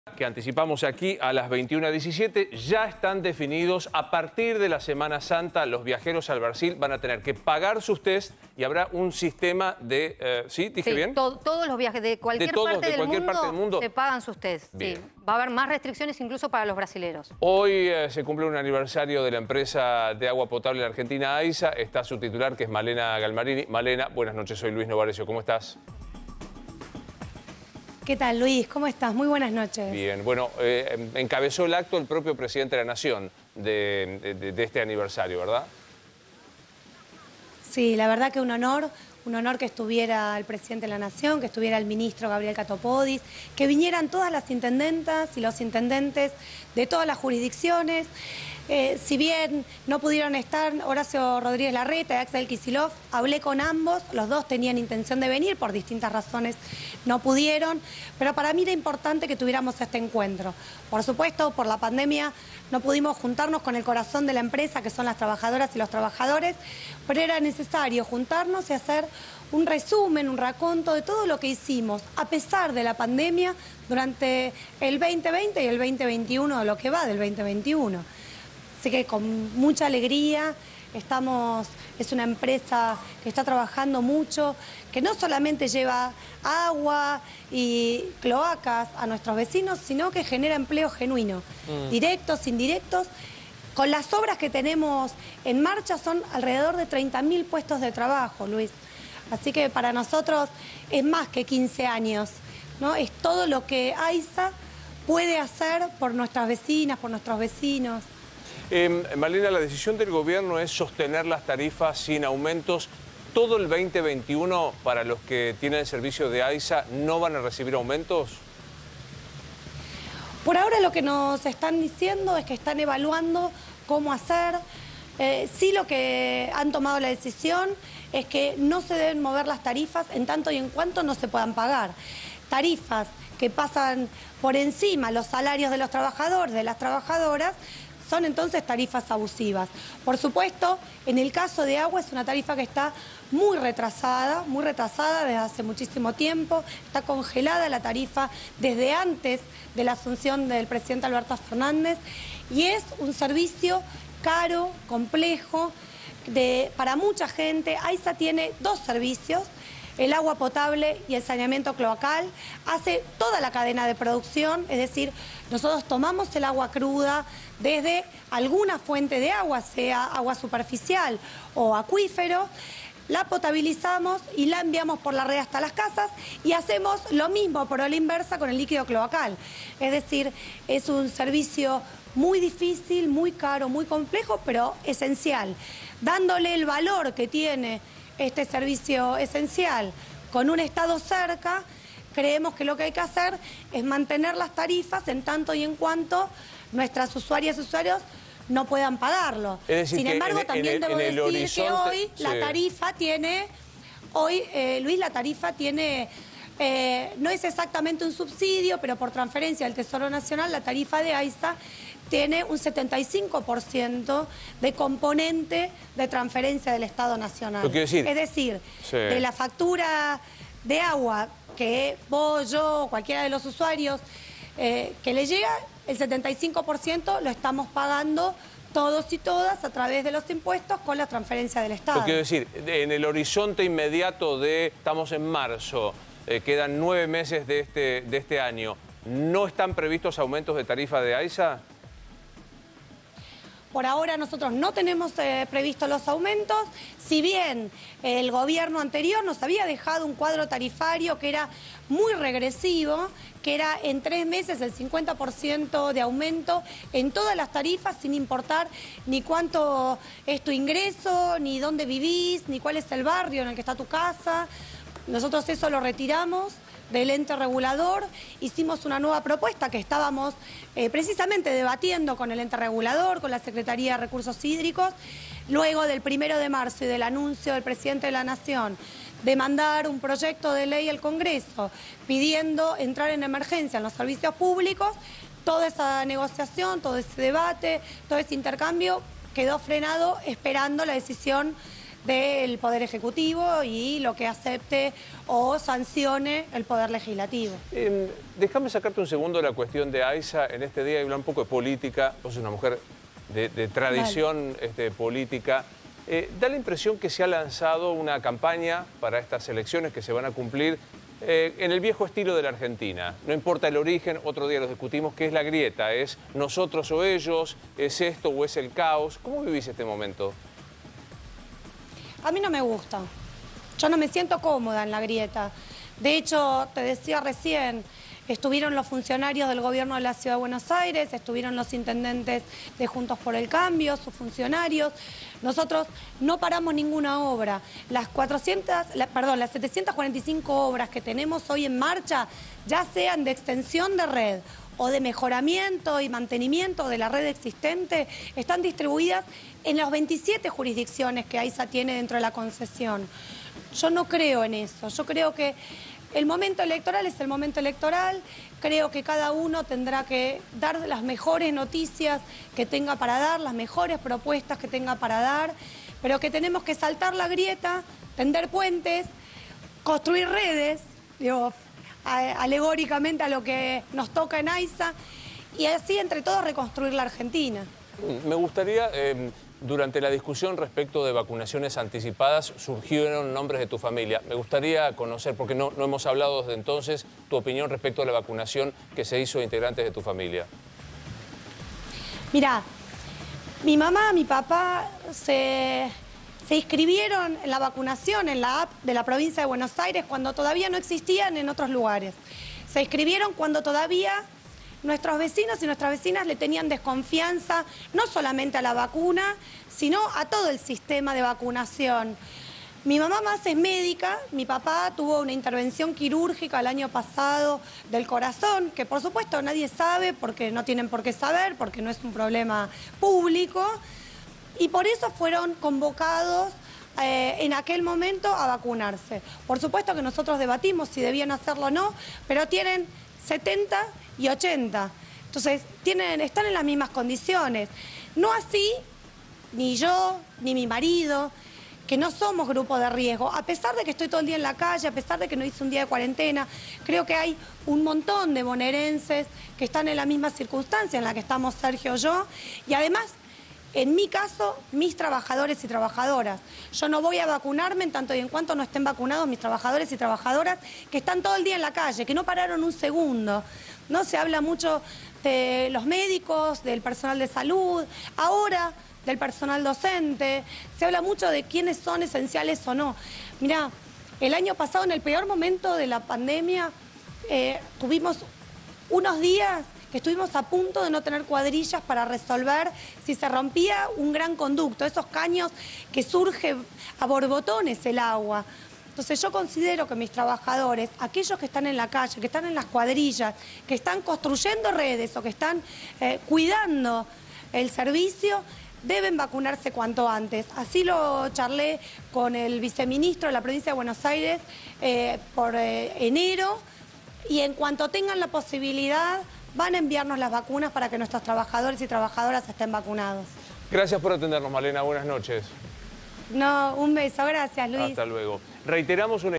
Que anticipamos aquí a las 21:17, ya están definidos. A partir de la Semana Santa, los viajeros al Brasil van a tener que pagar sus test y habrá un sistema de... ¿Sí? ¿Dije bien? Todos los viajes de cualquier, parte del mundo se pagan sus test. Sí. Va a haber más restricciones incluso para los brasileros. Hoy se cumple un aniversario de la empresa de agua potable en Argentina, AISA. Está su titular, que es Malena Galmarini. Malena, buenas noches, soy Luis Novarecio. ¿Cómo estás? ¿Qué tal, Luis? ¿Cómo estás? Muy buenas noches. Bien, bueno, encabezó el acto el propio presidente de la Nación de este aniversario, ¿verdad? Sí, la verdad que un honor que estuviera el presidente de la Nación, que estuviera el ministro Gabriel Catopodis, que vinieran todas las intendentas y los intendentes de todas las jurisdicciones. Si bien no pudieron estar Horacio Rodríguez Larreta y Axel Kicillof, hablé con ambos, los dos tenían intención de venir, por distintas razones no pudieron, pero para mí era importante que tuviéramos este encuentro. Por supuesto, por la pandemia no pudimos juntarnos con el corazón de la empresa, que son las trabajadoras y los trabajadores, pero era necesario juntarnos y hacer un resumen, un raconto de todo lo que hicimos, a pesar de la pandemia, durante el 2020 y el 2021, de lo que va del 2021. Así que con mucha alegría es una empresa que está trabajando mucho, que no solamente lleva agua y cloacas a nuestros vecinos, sino que genera empleo genuino, directos, indirectos. Con las obras que tenemos en marcha son alrededor de 30.000 puestos de trabajo, Luis. Así que para nosotros es más que 15 años, ¿no? Es todo lo que AISA puede hacer por nuestras vecinas, por nuestros vecinos. Malena, la decisión del gobierno es sostener las tarifas sin aumentos. ¿Todo el 2021 para los que tienen el servicio de AISA no van a recibir aumentos? Por ahora lo que nos están diciendo es que están evaluando cómo hacer. Sí, lo que han tomado la decisión es que no se deben mover las tarifas en tanto y en cuanto no se puedan pagar. Tarifas que pasan por encima los salarios de los trabajadores, de las trabajadoras, son entonces tarifas abusivas. Por supuesto, en el caso de agua es una tarifa que está muy retrasada desde hace muchísimo tiempo. Está congelada la tarifa desde antes de la asunción del presidente Alberto Fernández y es un servicio caro, complejo, para mucha gente. AISA tiene dos servicios, el agua potable y el saneamiento cloacal. Hace toda la cadena de producción, es decir, nosotros tomamos el agua cruda desde alguna fuente de agua, sea agua superficial o acuífero, la potabilizamos y la enviamos por la red hasta las casas y hacemos lo mismo por la inversa con el líquido cloacal. Es decir, es un servicio muy difícil, muy caro, muy complejo, pero esencial. Dándole el valor que tiene este servicio esencial con un Estado cerca, creemos que lo que hay que hacer es mantener las tarifas en tanto y en cuanto nuestras usuarias y usuarios no puedan pagarlo. Es decir, sin embargo, también debo decir que hoy la tarifa tiene, Luis, la tarifa tiene, no es exactamente un subsidio, pero por transferencia del Tesoro Nacional, la tarifa de AISA tiene un 75% de componente de transferencia del Estado Nacional. Es decir, de la factura de agua que vos, yo, cualquiera de los usuarios que le llega, el 75% lo estamos pagando todos y todas a través de los impuestos con la transferencia del Estado. Quiero decir, en el horizonte inmediato estamos en marzo, quedan 9 meses de este año, ¿no están previstos aumentos de tarifa de AISA? Por ahora nosotros no tenemos previstos los aumentos, si bien el gobierno anterior nos había dejado un cuadro tarifario que era muy regresivo, que era en 3 meses el 50% de aumento en todas las tarifas, sin importar ni cuánto es tu ingreso, ni dónde vivís, ni cuál es el barrio en el que está tu casa. Nosotros eso lo retiramos del ente regulador, hicimos una nueva propuesta que estábamos precisamente debatiendo con el ente regulador, con la Secretaría de Recursos Hídricos, luego del 1 de marzo y del anuncio del presidente de la Nación de mandar un proyecto de ley al Congreso pidiendo entrar en emergencia en los servicios públicos. Toda esa negociación, todo ese debate, todo ese intercambio quedó frenado esperando la decisión del Poder Ejecutivo y lo que acepte o sancione el Poder Legislativo. Déjame sacarte un segundo la cuestión de Aiza en este día y hablar un poco de política. Vos sos una mujer de tradición política. Da la impresión que se ha lanzado una campaña para estas elecciones que se van a cumplir en el viejo estilo de la Argentina. No importa el origen, otro día lo discutimos, que es la grieta, es nosotros o ellos, es esto o es el caos. ¿Cómo vivís este momento? A mí no me gusta. Yo no me siento cómoda en la grieta. De hecho, te decía recién, estuvieron los funcionarios del gobierno de la Ciudad de Buenos Aires, estuvieron los intendentes de Juntos por el Cambio, sus funcionarios. Nosotros no paramos ninguna obra. Las 745 obras que tenemos hoy en marcha, ya sean de extensión de red o de mejoramiento y mantenimiento de la red existente, están distribuidas en las 27 jurisdicciones que AISA tiene dentro de la concesión. Yo no creo en eso. Yo creo que el momento electoral es el momento electoral. Creo que cada uno tendrá que dar las mejores noticias que tenga para dar, las mejores propuestas que tenga para dar, pero que tenemos que saltar la grieta, tender puentes, construir redes, digo, alegóricamente a lo que nos toca en AISA, y así entre todos reconstruir la Argentina. Me gustaría, durante la discusión respecto de vacunaciones anticipadas, surgieron nombres de tu familia. Me gustaría conocer, porque no hemos hablado desde entonces, tu opinión respecto a la vacunación que se hizo de integrantes de tu familia. Mirá, mi mamá, mi papá se inscribieron en la vacunación en la app de la provincia de Buenos Aires cuando todavía no existían en otros lugares. Se inscribieron cuando todavía nuestros vecinos y nuestras vecinas le tenían desconfianza no solamente a la vacuna, sino a todo el sistema de vacunación. Mi mamá más es médica, mi papá tuvo una intervención quirúrgica el año pasado del corazón, que por supuesto nadie sabe porque no tienen por qué saber, porque no es un problema público, y por eso fueron convocados en aquel momento a vacunarse. Por supuesto que nosotros debatimos si debían hacerlo o no, pero tienen 70 y 80. Entonces, están en las mismas condiciones. No así, ni yo, ni mi marido, que no somos grupo de riesgo. A pesar de que estoy todo el día en la calle, a pesar de que no hice un día de cuarentena, creo que hay un montón de bonaerenses que están en la misma circunstancia en la que estamos Sergio y yo. Y además, en mi caso, mis trabajadores y trabajadoras. Yo no voy a vacunarme en tanto y en cuanto no estén vacunados mis trabajadores y trabajadoras que están todo el día en la calle, que no pararon un segundo. ¿No? Se habla mucho de los médicos, del personal de salud, ahora del personal docente. Se habla mucho de quiénes son esenciales o no. Mirá, el año pasado, en el peor momento de la pandemia, tuvimos unos días que estuvimos a punto de no tener cuadrillas para resolver si se rompía un gran conducto, esos caños que surge a borbotones el agua. Entonces yo considero que mis trabajadores, aquellos que están en la calle, que están en las cuadrillas, que están construyendo redes o que están cuidando el servicio, deben vacunarse cuanto antes. Así lo charlé con el viceministro de la provincia de Buenos Aires por enero, y en cuanto tengan la posibilidad van a enviarnos las vacunas para que nuestros trabajadores y trabajadoras estén vacunados. Gracias por atendernos, Malena. Buenas noches. No, un beso. Gracias, Luis. Hasta luego. Reiteramos una